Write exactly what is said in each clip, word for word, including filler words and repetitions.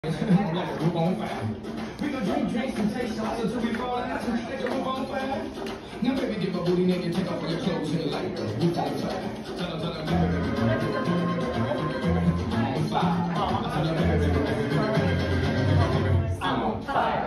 Move on fast. We gon' drink drinks and take shots until we fall out. So take a move on fast. Now baby, get my booty naked, take off all your clothes in the light. Move on fast. Tell her, tell her, baby, baby, baby, I'm on fire. Tell her, baby, baby, baby, baby, I'm on fire.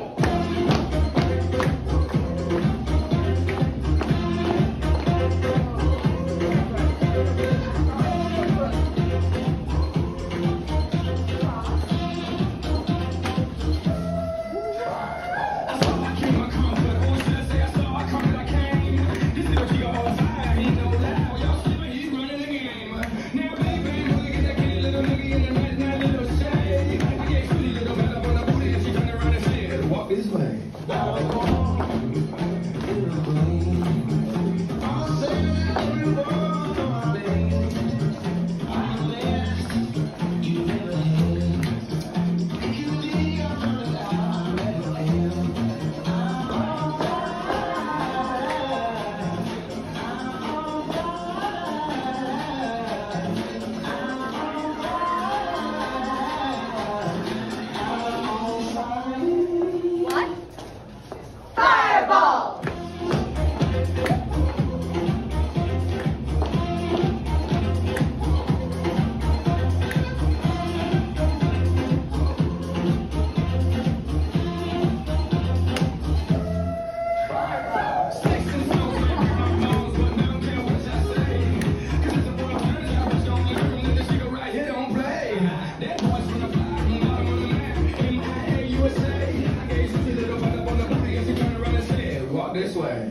This way. This way.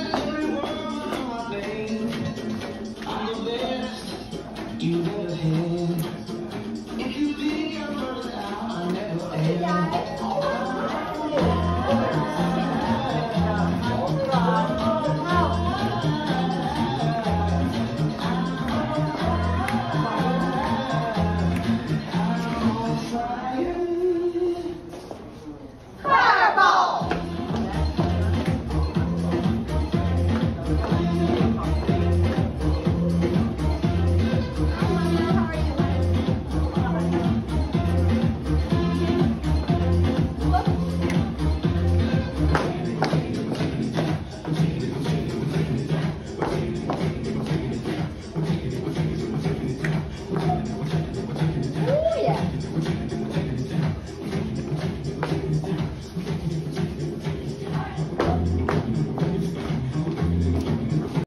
You